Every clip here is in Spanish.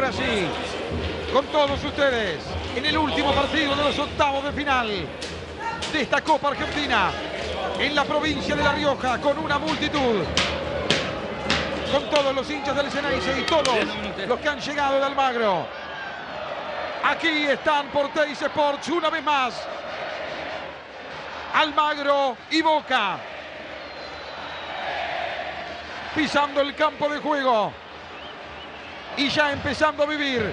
Ahora sí, con todos ustedes, en el último partido de los octavos de final de esta Copa Argentina, en la provincia de La Rioja, con una multitud, con todos los hinchas del Ceneice y todos los que han llegado de Almagro. Aquí están por Teis Sports una vez más. Almagro y Boca pisando el campo de juego y ya empezando a vivir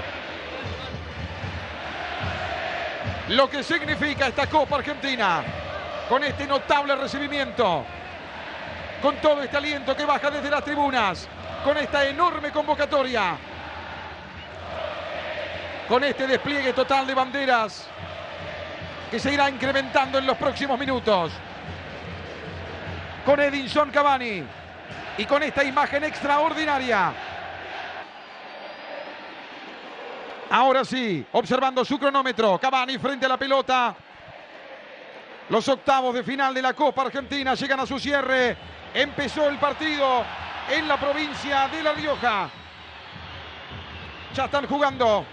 lo que significa esta Copa Argentina, con este notable recibimiento, con todo este aliento que baja desde las tribunas, con esta enorme convocatoria, con este despliegue total de banderas que se irá incrementando en los próximos minutos, con Edinson Cavani y con esta imagen extraordinaria. Ahora sí, observando su cronómetro, Cavani frente a la pelota. Los octavos de final de la Copa Argentina llegan a su cierre. Empezó el partido en la provincia de La Rioja. Ya están jugando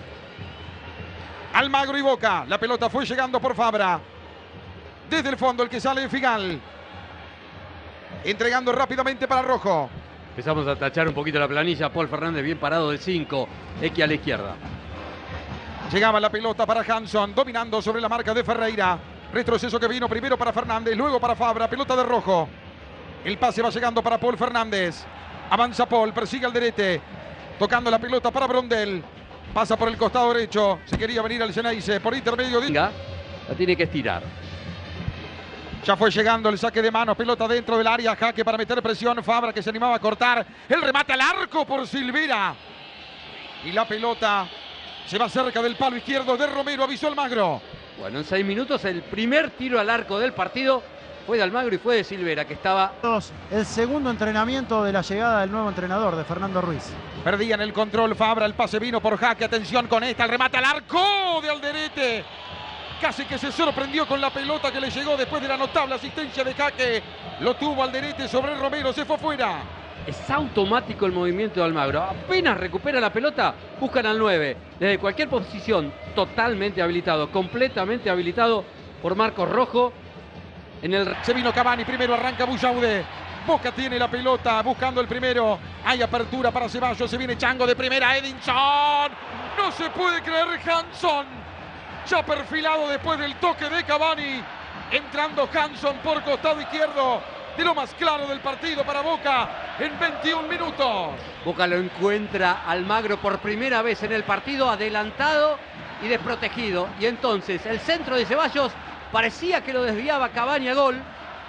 Almagro y Boca. La pelota fue llegando por Fabra. Desde el fondo el que sale de Figal. Entregando rápidamente para Rojo. Empezamos a tachar un poquito la planilla. Paul Fernández bien parado del 5. X a la izquierda. Llegaba la pelota para Hanson, dominando sobre la marca de Ferreira. Retroceso que vino primero para Fernández, luego para Fabra. Pelota de Rojo. El pase va llegando para Paul Fernández. Avanza Paul, persigue al Derete. Tocando la pelota para Brondel. Pasa por el costado derecho. Se quería venir al Ceneice por intermedio de... La tiene que estirar. Ya fue llegando el saque de manos. Pelota dentro del área. Jaque para meter presión. Fabra que se animaba a cortar. El remate al arco por Silvera. Y la pelota se va cerca del palo izquierdo de Romero. Avisó Almagro. Bueno, en 6 minutos el primer tiro al arco del partido fue de Almagro y fue de Silvera, que estaba... El segundo entrenamiento de la llegada del nuevo entrenador, de Fernando Ruiz. Perdían el control Fabra, el pase vino por Jaque. Atención con esta, el remate al arco de Alderete. Casi que se sorprendió con la pelota que le llegó después de la notable asistencia de Jaque. Lo tuvo Alderete sobre Romero, se fue fuera. Es automático el movimiento de Almagro. Apenas recupera la pelota, buscan al 9. Desde cualquier posición, totalmente habilitado, completamente habilitado por Marcos Rojo. Se vino Cavani, primero arranca Bullaude. Boca tiene la pelota, buscando el primero. Hay apertura para Ceballos, se viene Chango de primera, Edinson. No se puede creer, Hanson. Ya perfilado después del toque de Cavani. Entrando Hanson por costado izquierdo. De lo más claro del partido para Boca en 21 minutos. Boca lo encuentra Almagro por primera vez en el partido, adelantado y desprotegido. Y entonces el centro de Ceballos parecía que lo desviaba Cavani a gol.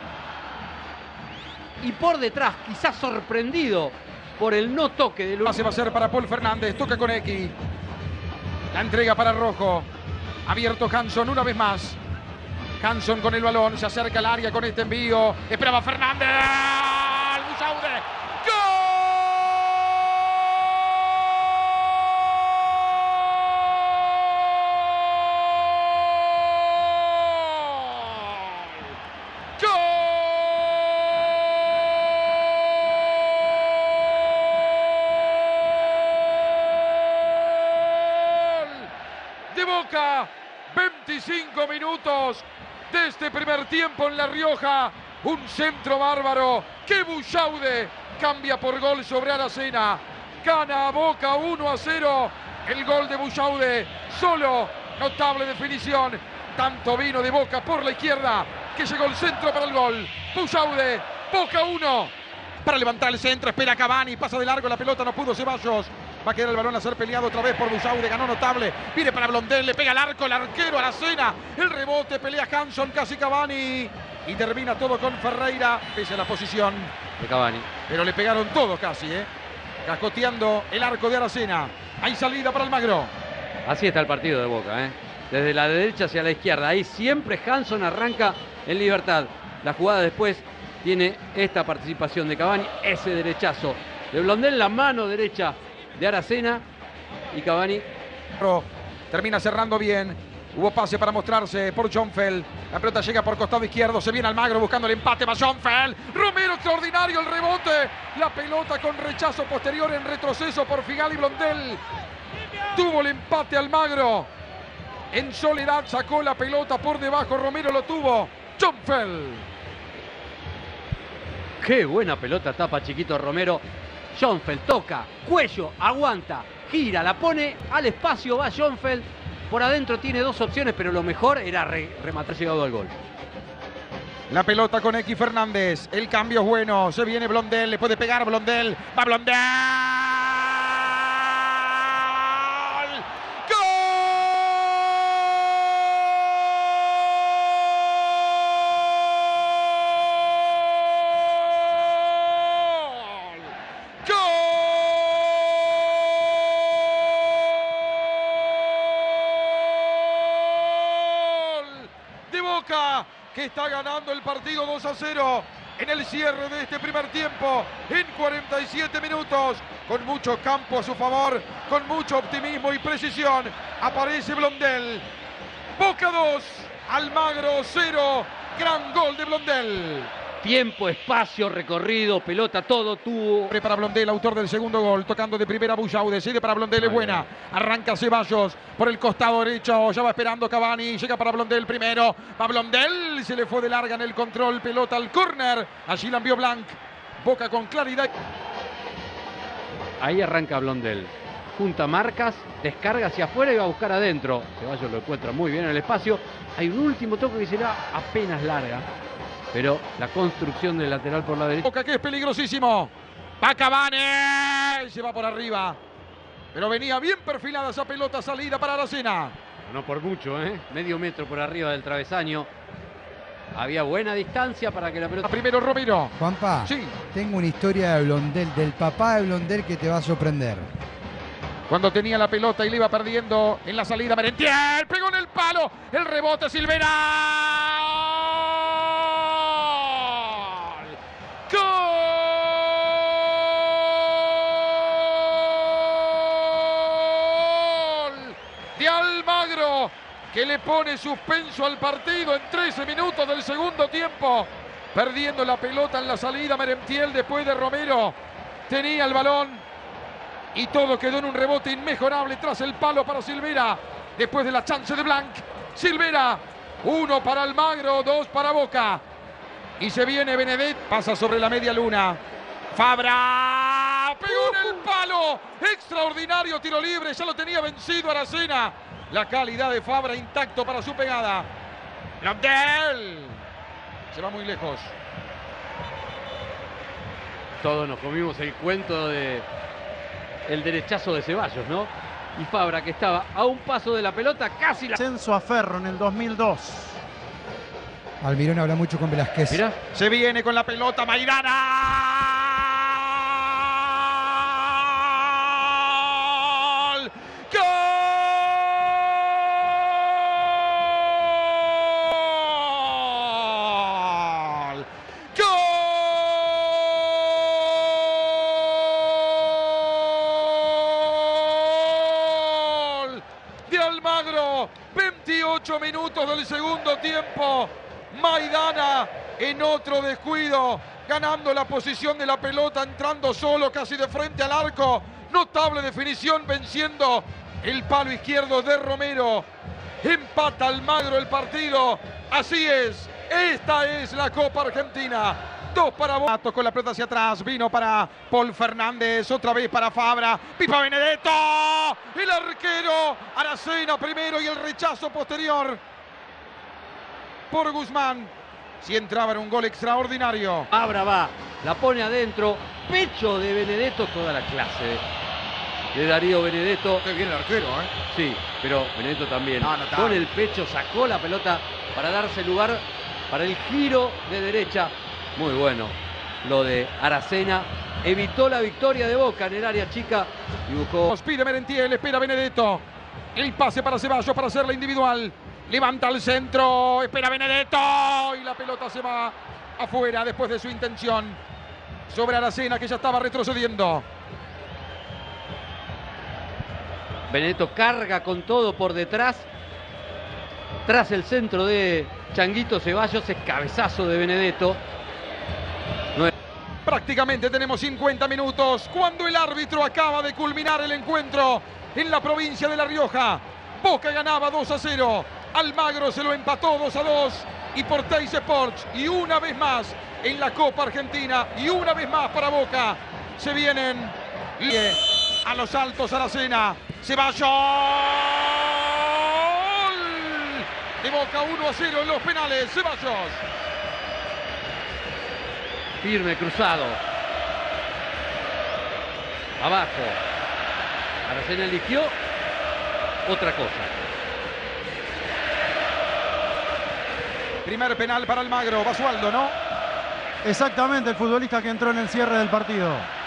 Y por detrás, quizás sorprendido por el no toque de Luis. Pase va a ser para Paul Fernández, toca con X. La entrega para Rojo. Abierto Hanson una vez más. Hanson con el balón, se acerca al área con este envío. Esperaba Fernández. Bullaude. De Boca, 25 minutos de este primer tiempo en La Rioja. Un centro bárbaro que Bullaude cambia por gol sobre Aracena. Gana a Boca 1-0. El gol de Bullaude, solo, notable definición. Tanto vino de Boca por la izquierda que llegó el centro para el gol. Bullaude, Boca 1. Para levantar el centro, espera Cavani, pasa de largo la pelota, no pudo Ceballos. Va a quedar el balón a ser peleado otra vez por Bullaude, ganó notable. Viene para Blondel, le pega al arco, el arquero Aracena. El rebote, pelea Hanson, casi Cavani. Y termina todo con Ferreira, pese a la posición de Cavani. Pero le pegaron todos casi, cascoteando el arco de Aracena. Hay salida para Almagro. Así está el partido de Boca, desde la derecha hacia la izquierda. Ahí siempre Hanson arranca en libertad. La jugada después tiene esta participación de Cavani, ese derechazo de Blondel, la mano derecha de Aracena y Cavani. Termina cerrando bien. Hubo pase para mostrarse por Schoenfeld. La pelota llega por costado izquierdo. Se viene Almagro buscando el empate. Va Schoenfeld. Romero, extraordinario el rebote. La pelota con rechazo posterior en retroceso por Figal y Blondel. Tuvo el empate Almagro. En soledad sacó la pelota por debajo. Romero lo tuvo. Schoenfeld. Qué buena pelota tapa Chiquito Romero. Schoenfeld toca, cuello, aguanta, gira, la pone al espacio, va Schoenfeld. Por adentro tiene dos opciones, pero lo mejor era rematar llegado al gol. La pelota con X Fernández. El cambio es bueno. Se viene Blondel. Le puede pegar Blondel. Va Blondel. Boca, que está ganando el partido 2-0 en el cierre de este primer tiempo, en 47 minutos, con mucho campo a su favor, con mucho optimismo y precisión. Aparece Blondel. Boca 2, Almagro 0. Gran gol de Blondel. Tiempo, espacio, recorrido, pelota, todo tuvo. Para Blondel, autor del segundo gol, tocando de primera Bullaude. Sigue para Blondel, es buena. Arranca Ceballos por el costado derecho. Ya va esperando Cavani. Llega para Blondel primero. Va Blondel. Se le fue de larga en el control. Pelota al córner. Allí la envió Blanc. Boca con claridad. Ahí arranca Blondel. Junta marcas, descarga hacia afuera y va a buscar adentro. Ceballos lo encuentra muy bien en el espacio. Hay un último toque que será apenas larga. Pero la construcción del lateral por la derecha. Boca que es peligrosísimo. Va Cavani. Se va por arriba. Pero venía bien perfilada esa pelota, salida para Aracena. No por mucho, ¿eh? Medio metro por arriba del travesaño. Había buena distancia para que la pelota... Primero Romero. Juanpa, sí. Tengo una historia de Blondel, del papá de Blondel, que te va a sorprender. Cuando tenía la pelota y le iba perdiendo en la salida, Merentiel pegó en el palo. El rebote, Silvera. De Almagro, que le pone suspenso al partido en 13 minutos del segundo tiempo, perdiendo la pelota en la salida Merentiel después de Romero. Tenía el balón y todo quedó en un rebote inmejorable tras el palo para Silvera, después de la chance de Blanc. Silvera, 1 para Almagro, 2 para Boca. Y se viene Benedet, pasa sobre la media luna. Fabra, pegó en el palo. Extraordinario tiro libre, ya lo tenía vencido Aracena. La calidad de Fabra intacto para su pegada. Blondel se va muy lejos. Todos nos comimos el cuento de el derechazo de Ceballos, ¿no? Y Fabra, que estaba a un paso de la pelota, casi la... Ascenso a Ferro en el 2002. Almirón habla mucho con Velázquez. Mirá. Se viene con la pelota Maidana. Almagro, 28 minutos del segundo tiempo. Maidana en otro descuido, ganando la posición de la pelota, entrando solo casi de frente al arco. Notable definición, venciendo el palo izquierdo de Romero. Empata Almagro el partido. Así es, esta es la Copa Argentina. 2 para Boca, con la pelota hacia atrás, vino para Paul Fernández, otra vez para Fabra, Pipa Benedetto, el arquero Aracena primero y el rechazo posterior por Guzmán. Si entraba en un gol extraordinario. Fabra va, la pone adentro, pecho de Benedetto, toda la clase de Darío Benedetto. Qué bien el arquero, ¿eh? Sí, pero Benedetto también. No, con el pecho sacó la pelota para darse lugar para el giro de derecha. Muy bueno lo de Aracena. Evitó la victoria de Boca en el área chica y buscó. Nos pide Merentiel, espera Benedetto. El pase para Ceballos para hacerla individual. Levanta al centro, espera Benedetto. Y la pelota se va afuera después de su intención. Sobre Aracena, que ya estaba retrocediendo. Benedetto carga con todo por detrás. Tras el centro de Changuito Ceballos, es cabezazo de Benedetto. Prácticamente tenemos 50 minutos cuando el árbitro acaba de culminar el encuentro. en la provincia de La Rioja. Boca ganaba 2-0. Almagro se lo empató 2-2. Y por Teis Sports. Y una vez más en la Copa Argentina. Y una vez más para Boca. Se vienen a los Altos Aracena. Ceballos. De Boca 1-0 en los penales. Ceballos. Firme, cruzado. Abajo. Aracena eligió otra cosa. Primer penal para Almagro. Basualdo, ¿no? Exactamente, el futbolista que entró en el cierre del partido.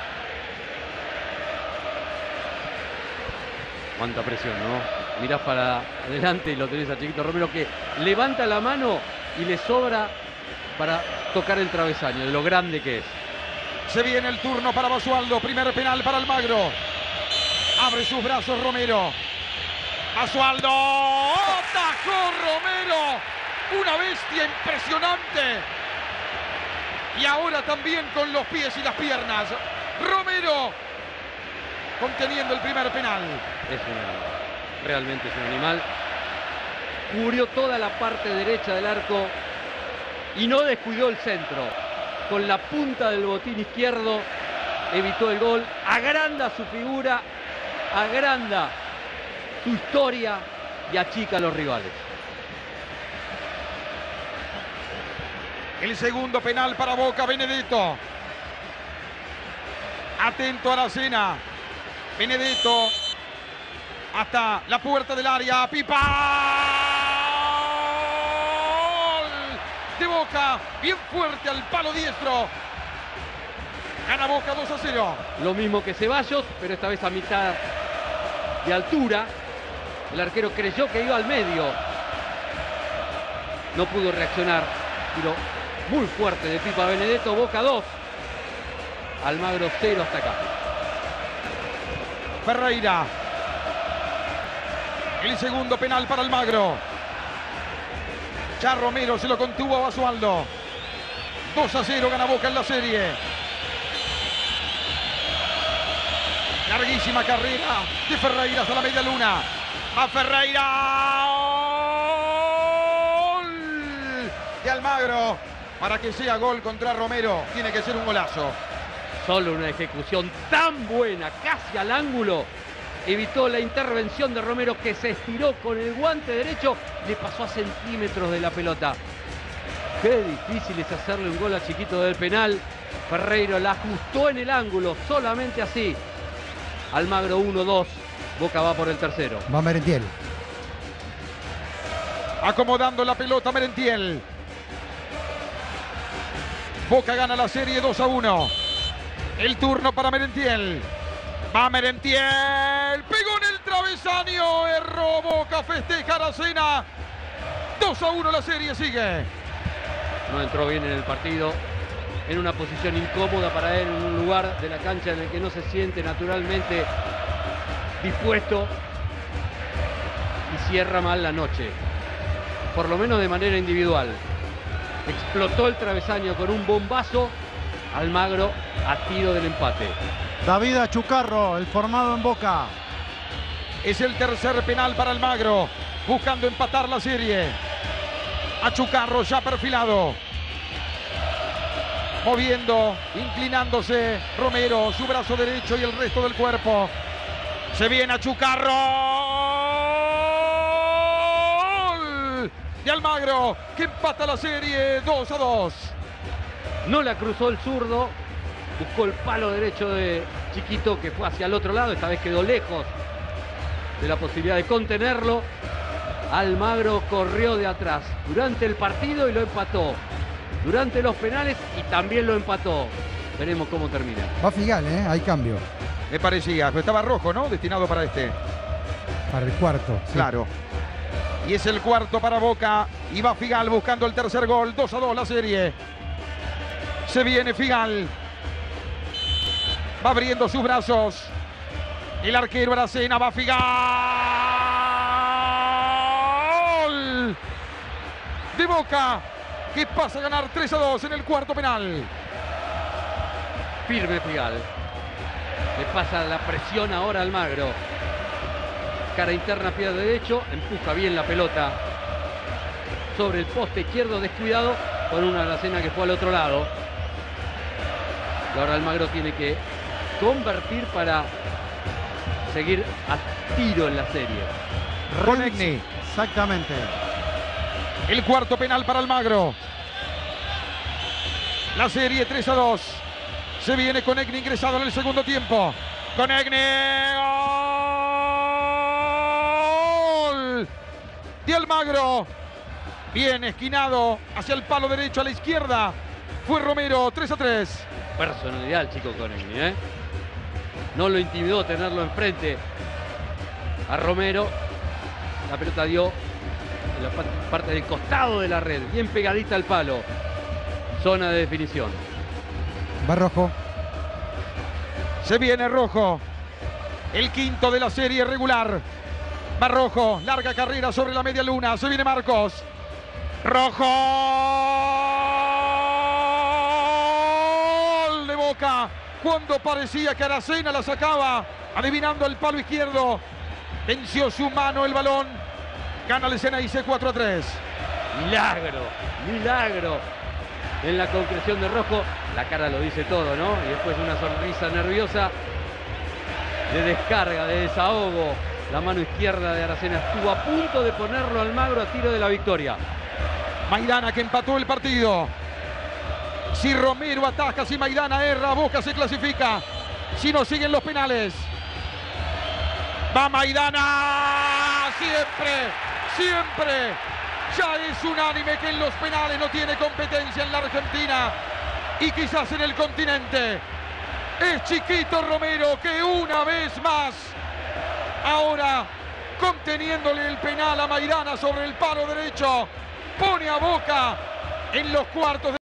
Cuánta presión, ¿no? Mirás para adelante y lo tenés a Chiquito Romero que levanta la mano y le sobra para tocar el travesaño, de lo grande que es. Se viene el turno para Basualdo. Primer penal para Almagro. Abre sus brazos Romero. Basualdo. ¡Atajó Romero! Una bestia impresionante. Y ahora también con los pies y las piernas. Romero conteniendo el primer penal. Realmente es un animal. Cubrió toda la parte derecha del arco y no descuidó el centro. Con la punta del botín izquierdo evitó el gol. Agranda su figura, agranda su historia y achica a los rivales. El segundo penal para Boca, Benedetto. Atento a Aracena. Benedetto hasta la puerta del área. Pipa. De Boca, bien fuerte al palo diestro. Gana Boca 2-0. Lo mismo que Ceballos, pero esta vez a mitad de altura. El arquero creyó que iba al medio. No pudo reaccionar. Tiro muy fuerte de Pipa Benedetto. Boca 2. Almagro 0 hasta acá. Ferreira. El segundo penal para Almagro. Ya Romero se lo contuvo a Basualdo. 2-0 gana Boca en la serie. Larguísima carrera de Ferreira hasta la media luna. A Ferreira. Gol de Almagro. Para que sea gol contra Romero, tiene que ser un golazo. Solo una ejecución tan buena, casi al ángulo, evitó la intervención de Romero, que se estiró con el guante derecho, le pasó a centímetros de la pelota. Qué difícil es hacerle un gol a Chiquito del penal. Ferreiro la ajustó en el ángulo, solamente así. Almagro 1-2, Boca va por el tercero. Va Merentiel. Acomodando la pelota Merentiel. Boca gana la serie 2-1. El turno para Merentiel. Va Merentiel. Pegó en el travesaño. Erró Boca. Festeja Aracena. 2-1 la serie sigue. No entró bien en el partido. En una posición incómoda para él. En un lugar de la cancha en el que no se siente naturalmente dispuesto. Y cierra mal la noche. Por lo menos de manera individual. Explotó el travesaño con un bombazo. Almagro a tiro del empate. David Achucarro, el formado en Boca. Es el tercer penal para Almagro. Buscando empatar la serie. Achucarro ya perfilado. Moviendo, inclinándose. Romero, su brazo derecho y el resto del cuerpo. Se viene Achucarro. De Almagro, que empata la serie 2-2. No la cruzó el zurdo, buscó el palo derecho de Chiquito, que fue hacia el otro lado, esta vez quedó lejos de la posibilidad de contenerlo. Almagro corrió de atrás durante el partido y lo empató. Durante los penales y también lo empató. Veremos cómo termina. Va Figal, hay cambio. Me parecía, pero estaba rojo, ¿no? Destinado para este. Para el cuarto. Sí. Claro. Y es el cuarto para Boca. Y va Figal buscando el tercer gol. 2-2 la serie. Se viene Figal. Va abriendo sus brazos. El arquero Aracena. Va Figal. De Boca, que pasa a ganar 3-2 en el cuarto penal. Firme Figal. Le pasa la presión ahora a Almagro. cara interna, pie derecho, empuja bien la pelota sobre el poste izquierdo, descuidado con una Aracena que fue al otro lado. Y ahora Almagro tiene que convertir para seguir a tiro en la serie. Conegni. Exactamente. El cuarto penal para Almagro. La serie 3-2. Se viene Conegni ingresado en el segundo tiempo. Conegni. ¡Gol! De Almagro. Bien esquinado hacia el palo derecho a la izquierda. Fue Romero, 3-3. Personalidad el chico Conegni, ¿eh? No lo intimidó tenerlo enfrente a Romero. La pelota dio en la parte del costado de la red, bien pegadita al palo. Zona de definición. Va Rojo. Se viene Rojo. El quinto de la serie regular. Va Rojo. Larga carrera sobre la media luna. Se viene Marcos. Rojo. Gol de Boca. Cuando parecía que Aracena la sacaba. Adivinando el palo izquierdo. Venció su mano el balón. Gana el Ceneice 4-3. Milagro, milagro en la concreción de Rojo. La cara lo dice todo, ¿no? Y después una sonrisa nerviosa de descarga, de desahogo. La mano izquierda de Aracena estuvo a punto de ponerlo al Almagro a tiro de la victoria. Maidana que empató el partido. Si Romero ataca, si Maidana erra, Boca se clasifica. Si no siguen los penales. Va Maidana. Siempre, siempre. Ya es unánime que en los penales no tiene competencia en la Argentina y quizás en el continente. Es Chiquito Romero que una vez más, ahora conteniéndole el penal a Maidana sobre el palo derecho, pone a Boca en los cuartos de